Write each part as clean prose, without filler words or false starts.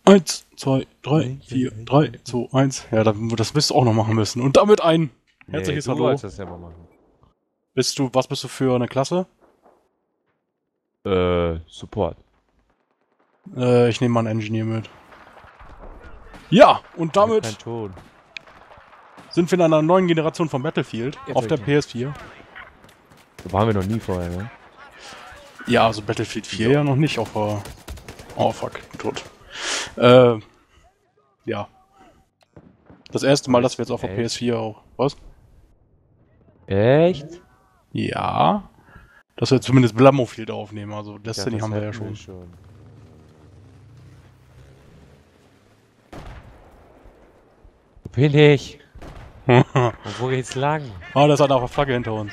1, 2, 3, 4, 3, 2, 1. Ja, das wirst du auch noch machen müssen. Und damit ein herzliches du Hallo. wolltest das selber machen. Was bist du für eine Klasse? Support. Ich nehme mal einen Engineer mit. Ja, und Kein damit Ton. sind wir in einer neuen Generation von Battlefield Jetzt auf der höre ich PS4. Da waren wir noch nie vorher, ne? Ja, also Battlefield 4 ja noch nicht auf der... Oh fuck, bin tot. Ja. Das erste Mal, dass wir jetzt auf der Echt? PS4 auch... Was? Echt? Ja. Dass wir zumindest Blammofield aufnehmen, also Destiny das haben wir ja hatten schon. Wo bin ich? Und wo geht's lang? Ah, da ist einer auf der Flagge hinter uns.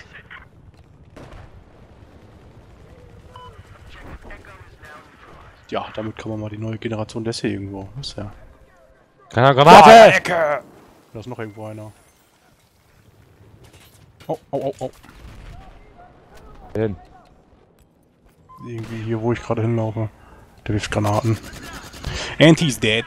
Ja, damit kann man mal die neue Generation Destiny irgendwo. Was ist ja? Keine Granate! Da ist noch irgendwo einer. Oh, oh, oh, oh. Hin. Irgendwie hier, wo ich gerade hinlaufe. Der wirft Granaten. Anti's dead.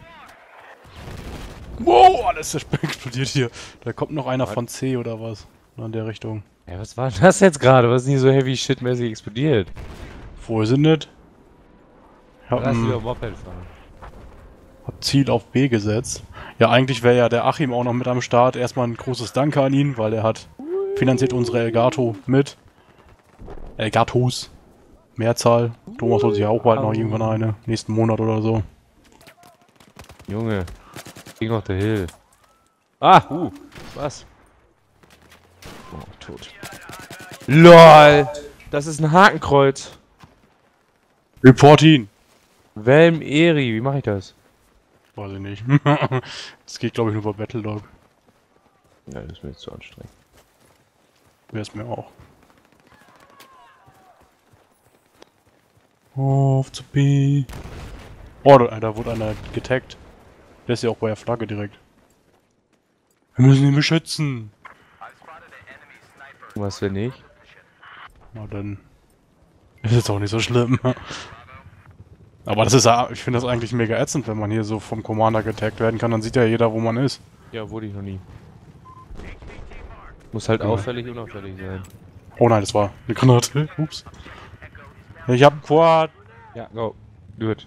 Wow, alles explodiert hier. Da kommt noch einer von C oder was. In der Richtung. Ja, was war das jetzt gerade? Was ist nicht so heavy shit-mäßig explodiert? Wo sind das? Ich hab, Lass wieder Moped fahren. hab Ziel auf B gesetzt. Ja, eigentlich wäre ja der Achim auch noch mit am Start. Erstmal ein großes Danke an ihn, weil er hat finanziert unsere Elgato mit. Elgatos. Mehrzahl. Thomas soll sich ja auch bald noch irgendwann eine. Nächsten Monat oder so. Junge. King of the Hill. Ah, was? Oh, tot. LOL! Das ist ein Hakenkreuz. Report ihn! Welm Eri, wie mache ich das? Weiß ich nicht. Das geht glaube ich nur über Battlelog. Ja, das ist mir jetzt zu anstrengend. Wäre es mir auch. Auf zu B. Oh, da wurde einer getaggt. Der ist ja auch bei der Flagge direkt. Wir müssen ihn beschützen. Was, wenn nicht? Na dann ist jetzt auch nicht so schlimm. Aber das ist ja, ich finde das eigentlich mega ätzend, wenn man hier so vom Commander getaggt werden kann, dann sieht ja jeder, wo man ist. Ja, wurde ich noch nie. Muss halt auffällig, unauffällig sein. Oh nein, das war eine Granate. Ups. Ich hab einen Quad. Ja, go. Gut.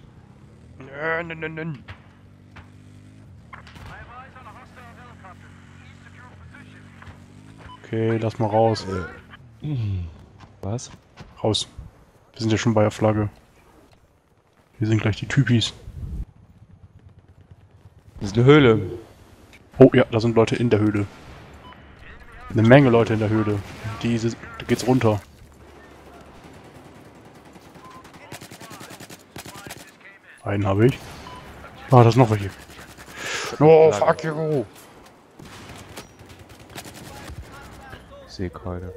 Okay, lass mal raus. Was? Raus. Wir sind ja schon bei der Flagge. Hier sind gleich die Typis. Das ist eine Höhle. Oh ja, da sind Leute in der Höhle. Eine Menge Leute in der Höhle. Da geht's runter. Einen habe ich. Ah, da ist noch welche. Oh, fuck you! Ich sehe keine.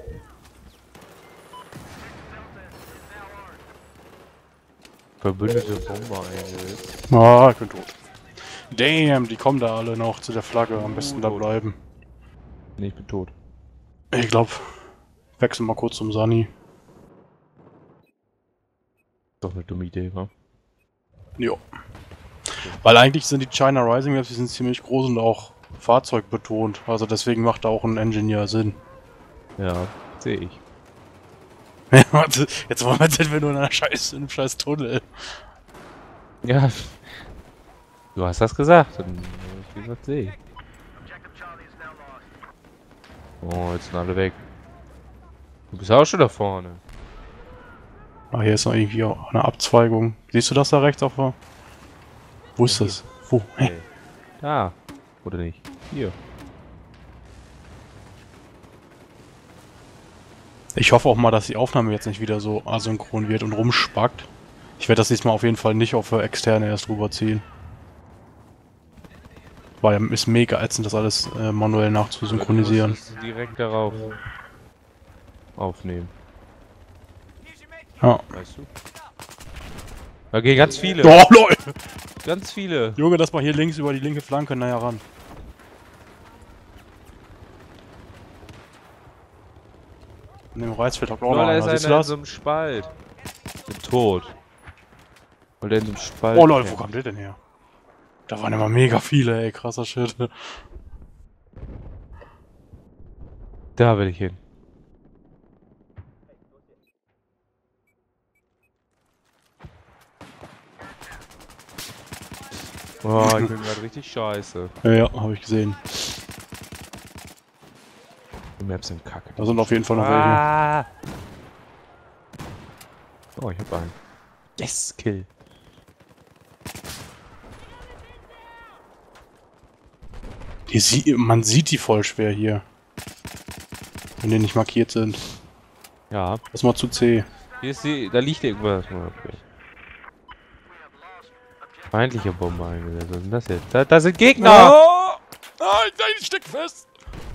Verbündete Bomber eingesetzt. Ah, ich bin tot. Damn, die kommen da alle noch zu der Flagge. Am besten da bleiben. Nee, ich bin tot. Ich glaube, wechseln mal kurz zum Sunny. Doch eine dumme Idee, wa? Jo. Weil eigentlich sind die China Rising Maps, die sind ziemlich groß und auch fahrzeugbetont. Also deswegen macht da auch ein Engineer Sinn. Ja, sehe ich. Jetzt sind wir nur in einem scheiß Tunnel. Ja. Du hast das gesagt. Und wie gesagt, sehe ich. Oh, jetzt sind alle weg. Du bist auch schon da vorne. Ah, hier ist noch irgendwie auch eine Abzweigung. Siehst du das da rechts auf der... Wo ist das? Wo? Hä? Nee. Da. Oder nicht? Hier. Ich hoffe auch mal, dass die Aufnahme jetzt nicht wieder so asynchron wird und rumspackt. Ich werde das diesmal auf jeden Fall nicht auf externe erst rüberziehen. Weil ist mega ätzend, das alles manuell nachzusynchronisieren. Du musst es direkt darauf aufnehmen. Ja. Weißt du? Da gehen ganz viele. Oh, lol! Ganz viele. Junge, lass mal hier links über die linke Flanke näher ran. In dem Reisfeld hockt auch noch Da einer. ist Siehst du einer in das? so einem Spalt. Bin tot. Weil der in so einem Spalt. Oh lol, wo hängt. kommt der denn her? Da waren immer mega viele, ey, krasser Shit. Da will ich hin. Oh, ich bin gerade richtig scheiße. Ja, habe ich gesehen. Die Maps sind kacke. Da sind auf jeden Fall noch welche. Ah! Oh, ich hab einen. Yes, Kill. Man sieht die voll schwer hier. Wenn die nicht markiert sind. Ja. Lass mal zu C. Hier ist die, da liegt irgendwas. Okay. Feindliche Bombe eingesetzt. Was ist denn das jetzt? Da sind Gegner! Oh! Nein, ich steck fest!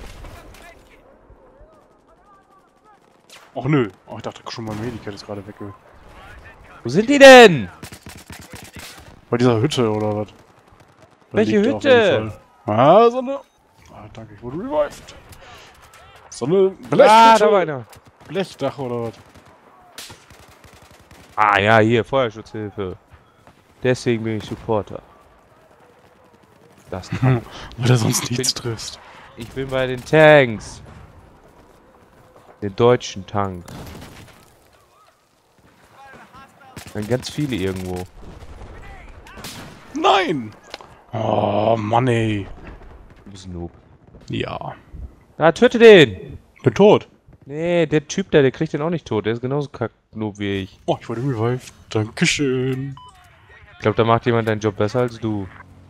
Ach nö. Oh, ich dachte schon, mein Medikit ist gerade weg. Wo sind die denn? Bei dieser Hütte oder was? Da Welche liegt er auf Hütte? jeden Fall. Ah, so eine... Ah, danke, ich wurde revived. So eine Blechhütte. Ah, da war einer. Blechdach oder was? Ah ja, hier, Feuerschutzhilfe. Deswegen bin ich Supporter. Das kann. Weil du sonst nichts triffst. Ich bin bei den Tanks. Den deutschen Tank. Dann ganz viele irgendwo. Nein! Oh, Mann ey. Du bist ein Noob. Ja. Ah, töte den! Bin tot. Nee, der Typ da, der kriegt den auch nicht tot. Der ist genauso kack-Noob wie ich. Oh, ich wurde revived. Dankeschön. Ich glaube, da macht jemand deinen Job besser als du.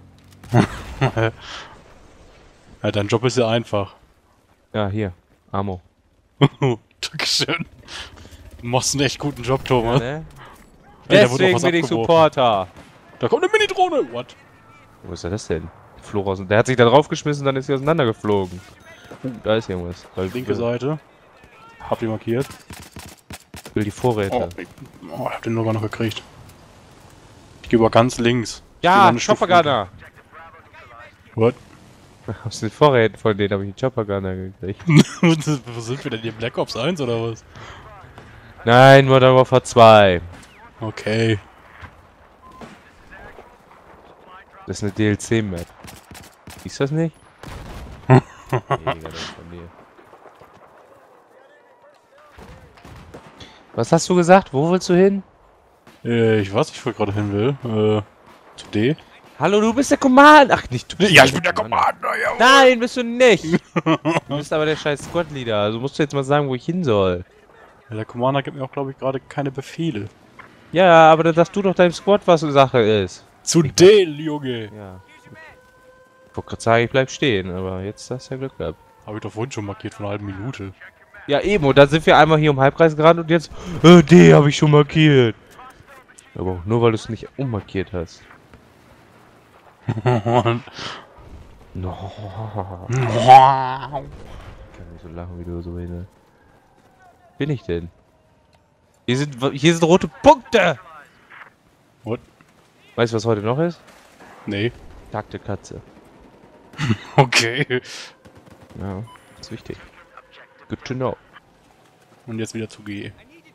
Ja, dein Job ist ja einfach. Ja, hier. Ammo. Dankeschön. Du machst einen echt guten Job, Thomas. Ne? Ey, da wurde Deswegen noch was bin ich abgeworfen. Supporter. Da kommt eine Mini-Drohne. What? Wo ist das denn? Flog aus. Der hat sich da draufgeschmissen, dann ist sie auseinandergeflogen. Da ist irgendwas. Linke Seite. Hab die markiert. Ich will die Vorräte. Ich hab den sogar noch gekriegt. Ich gehe über ganz links. Ja, Choppergunner! What? Aus den Vorräten von denen habe ich einen Choppergunner gekriegt. Wo sind wir denn hier? Black Ops 1 oder was? Nein, Modern Warfare 2. Okay. Das ist eine DLC-Map. Siehst du das nicht? Mega, das ist von dir. Was hast du gesagt? Wo willst du hin? Ich weiß nicht, wo ich gerade hin will. Zu D. Hallo, du bist der Commander! Ach, nicht du. Ja, ich bin der Commander, ja. Nein, bist du nicht! Du bist aber der scheiß Squad-Leader. Also musst du jetzt mal sagen, wo ich hin soll. Ja, der Commander gibt mir auch, glaube ich, gerade keine Befehle. Ja, aber dann sagst du doch deinem Squad, was Sache ist. Zu D, Junge! Ja. Ich wollte gerade sagen, ich bleib stehen, aber jetzt hast du ja Glück gehabt. Habe ich doch vorhin schon markiert von einer halben Minute. Ja, eben, und dann sind wir einmal hier um Halbkreis gerannt und jetzt, D habe ich schon markiert. Aber auch nur, weil du es nicht ummarkiert hast. No. Ich kann nicht so lachen, wie du so rede. Bin ich denn? Hier sind rote Punkte! What? Weißt du, was heute noch ist? Nee. Tag der Katze. Okay. Ja, ist wichtig. Good to know. Und jetzt wieder zu G.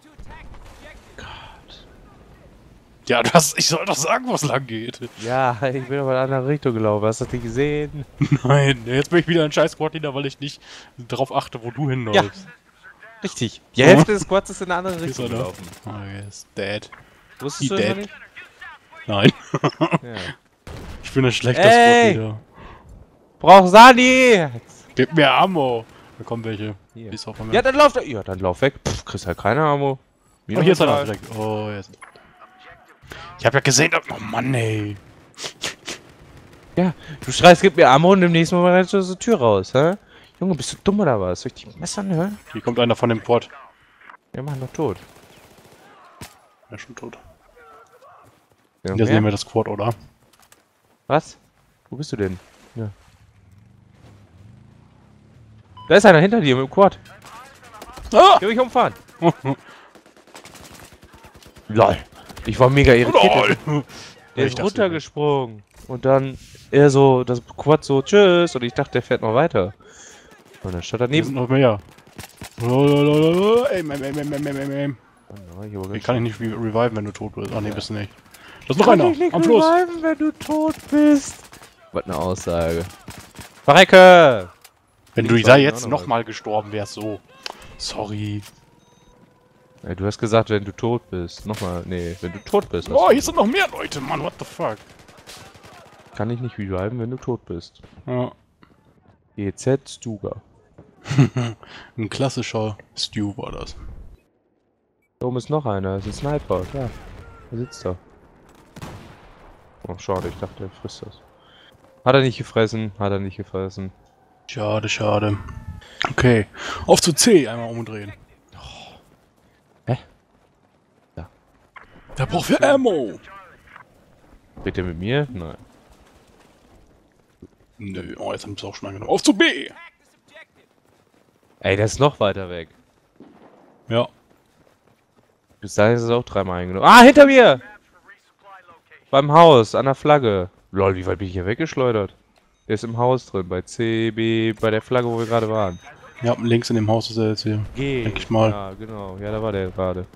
Gott. Ja, ich soll doch sagen, wo es lang geht. Ja, ich bin aber in eine andere Richtung gelaufen. Hast du das nicht gesehen? Nein, jetzt bin ich wieder ein scheiß Squad-Leader, weil ich nicht darauf achte, wo du hinläufst. Richtig. Die Hälfte des Squads ist in eine andere Ist Richtung er da? gelaufen. Oh, er ist dead. Wusstest du He das dead. nicht? Nein. Ja. Ich bin ein schlechter Ey! Squad-Leader. Brauch Sani! Gib mir Ammo. Da kommen welche. Hier. Die ist auch von mir. Ja, dann lauf da. Ja, dann lauf weg. Pff, kriegst halt keine Ammo. Oh, hier ist einer direkt. Oh, jetzt. Ich hab ja gesehen, oh Mann, ey. Ja, du schreist, gib mir Ammo und im nächsten Mal rennst du aus der Tür raus, hä? Junge, bist du dumm oder was? Soll ich dich messern, hä? Hier kommt einer von dem Port. Wir machen doch tot. Er ist schon tot. Ja, Jetzt nehmen wir das Quad, oder? was? Wo bist du denn? Ja. Da ist einer hinter dir mit dem Quad. Ah! Der will ich umfahren. Lol. Ich war mega irritiert. Der ist runtergesprungen. Und dann er so, das Quad so, tschüss. Und ich dachte, der fährt noch weiter. Und dann stand Hier daneben. sind noch mehr. Aim. Ich kann dich nicht reviven, wenn du tot bist. Ah, nee, bist du nicht. Da ist noch einer. Am Fluss. Wenn du tot bist. Was eine Aussage. Verrecke! Wenn du da jetzt nochmal gestorben wärst, so. Sorry. Ey, du hast gesagt, wenn du tot bist. Nochmal, nee, wenn du tot bist. Oh, hier sind noch mehr Leute, Mann, what the fuck. Kann ich nicht reviven, wenn du tot bist. Ja. EZ Stuga. Ein klassischer Stew war das. Da oben ist noch einer, das ist ein Sniper. Da, der sitzt da. Oh, schade, ich dachte, er frisst das. Hat er nicht gefressen, hat er nicht gefressen. Schade, schade. Okay, auf zu C, einmal umdrehen. Hä? Ja. Der braucht für Ammo. Redet der mit mir? Nein. Nö, oh, jetzt haben sie auch schon angenommen. Auf zu B! Ey, der ist noch weiter weg. Ja. Bis dahin ist es auch dreimal eingenommen. Ah, hinter mir! Beim Haus, an der Flagge. Lol, wie weit bin ich hier weggeschleudert? Der ist im Haus drin, bei C, B, bei der Flagge, wo wir gerade waren. Ja, links in dem Haus ist er jetzt hier. G. Denke ich mal. Ja, genau. Ja, da war der gerade.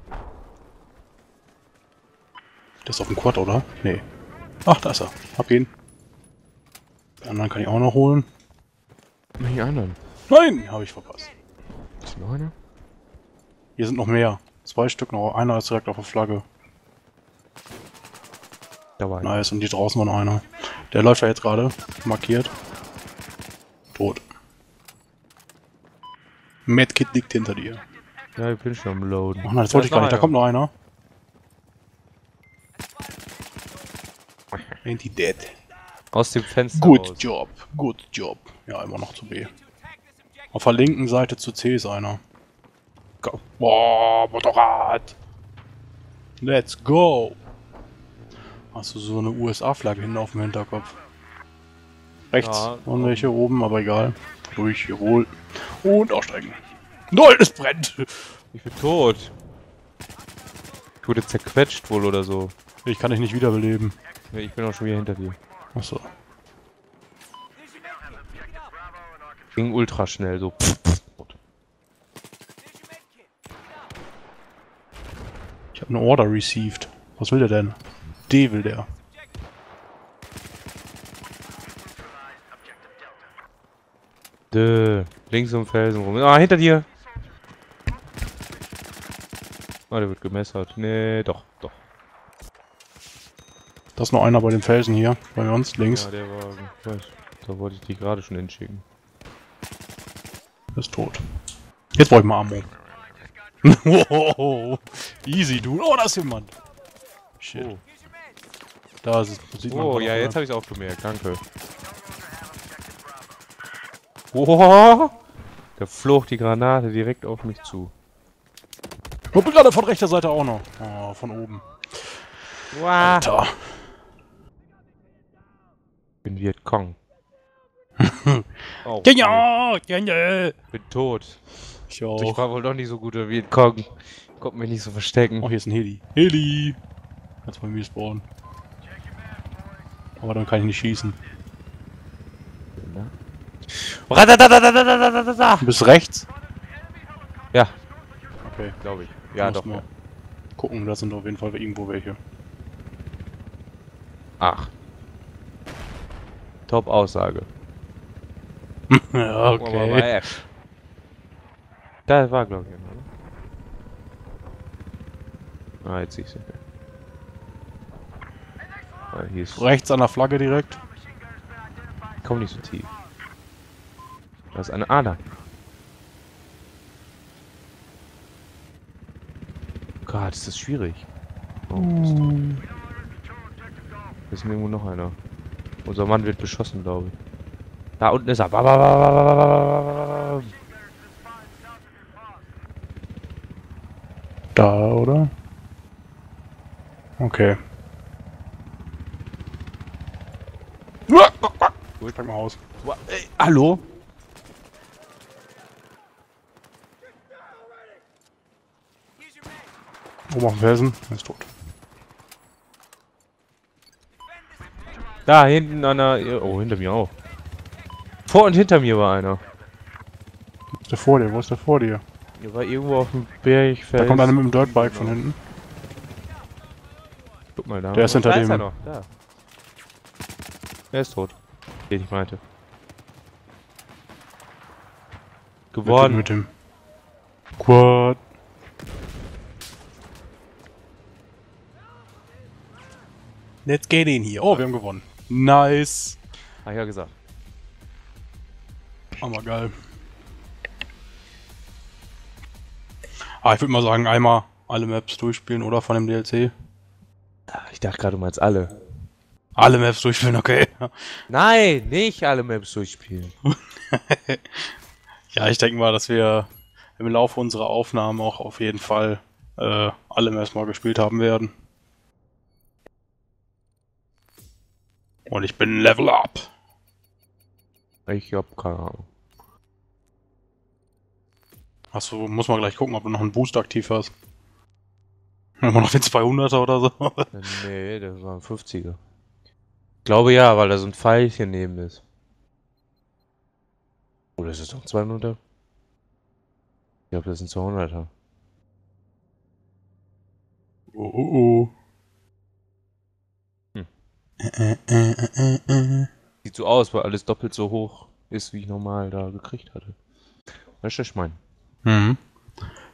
Der ist auf dem Quad, oder? Nee. Ach, da ist er. Hab ihn. Den anderen kann ich auch noch holen. Welchen anderen? Nein, habe ich verpasst. Ist noch einer? Hier sind noch mehr. 2 Stück noch. Einer ist direkt auf der Flagge. Da war einer. Nice, und hier draußen war noch einer. Der läuft ja jetzt gerade. Markiert. Tot. Medkit liegt hinter dir. Ja, ich bin schon am Loaden. Ach nein, das wollte ich gar nicht. Da kommt noch einer. Ain't he dead? Aus dem Fenster Good raus. job. Good job. Ja, immer noch zu B. Auf der linken Seite zu C ist einer. Go. Boah, Motorrad! Let's go! Hast du so eine USA-Flagge hinten auf dem Hinterkopf? Rechts. Ja, und welche oben, aber egal. Durch, jawohl. Und aussteigen. Nein, es brennt! Ich bin tot. Ich wurde zerquetscht wohl oder so. Ich kann dich nicht wiederbeleben. Ja, ich bin auch schon wieder hinter dir. Achso. Ging ultra schnell, so. Ich habe eine Order received. Was will der denn? D will der. Links um Felsen rum. Ah, hinter dir! Ah, der wird gemessert. Nee, doch, doch. Da ist noch einer bei den Felsen hier. Bei uns, links. Ja, der war. Ich weiß, da wollte ich dich gerade schon hinschicken. Ist tot. Jetzt brauche ich mal Ammo. Wow. Easy, dude. Oh, da ist jemand. Shit. Oh, Da ist es. Sieht man oh gerade ja, noch, jetzt ne? habe ich es auch gemerkt. Danke. Oh, da flog die Granate direkt auf mich zu. Und gerade von rechter Seite auch noch. Oh, von oben. Wow. Alter. Ich bin Vietcong. Oh, Ja, ja, ja. bin tot. Ich Ich auch. war wohl doch nicht so guter Vietcong. Konnte mich nicht so verstecken. Oh, hier ist ein Heli. Heli. Jetzt bei mir spawnen. Aber dann kann ich nicht schießen. Du bist rechts? Ja, Okay. glaube ich. Ja, Muss doch. mal Ja. gucken, da sind auf jeden Fall irgendwo welche. Ach. Top Aussage. Ja, Gucken wir mal bei okay. F. Da war, glaube ich, oder? Ah, jetzt sehe ich sie. Ah, hier ist. Rechts an der Flagge direkt. Komm nicht so tief. Da ist eine Ader. Gott, ist das schwierig. Oh, Mist. Da ist irgendwo noch einer. Unser Mann wird beschossen, glaube ich. Da unten ist er. Da, oder? Okay. Gut, steig mal aus. Hallo? Oben auf dem Felsen. Er ist tot. Da hinten einer. Oh, hinter mir auch. Vor und hinter mir war einer. Ist der vor dir? Wo ist der vor dir? Der war irgendwo auf dem Bergfeld. Da kommt einer mit dem Dirtbike von hinten. Guck mal da. Der ist hinter da dem. Ist er noch. Da. Er ist tot. Den ich meinte. Mit Gewonnen. dem Quad. Let's get in hier. Oh, wir haben gewonnen. Nice. Hab ich ja gesagt. Aber geil. Ich würde mal sagen, einmal alle Maps durchspielen oder von dem DLC. Ich dachte gerade, du meinst alle. Alle Maps durchspielen, okay. Nein, nicht alle Maps durchspielen. Ja, ich denke mal, dass wir im Laufe unserer Aufnahmen auch auf jeden Fall alle Maps mal gespielt haben werden. Und ich bin Level Up. Ich hab keine Ahnung. Achso, muss man gleich gucken, ob du noch einen Boost aktiv hast. Immer noch den 200er oder so. Nee, das war ein 50er. Ich glaube ja, weil da so ein Pfeilchen neben ist. Oder ist es doch ein 200er? Ich glaube, das ist ein 200er. Oh, oh, oh. Sieht so aus, weil alles doppelt so hoch ist, wie ich normal da gekriegt hatte. Weißt du, was ich meine? Mhm.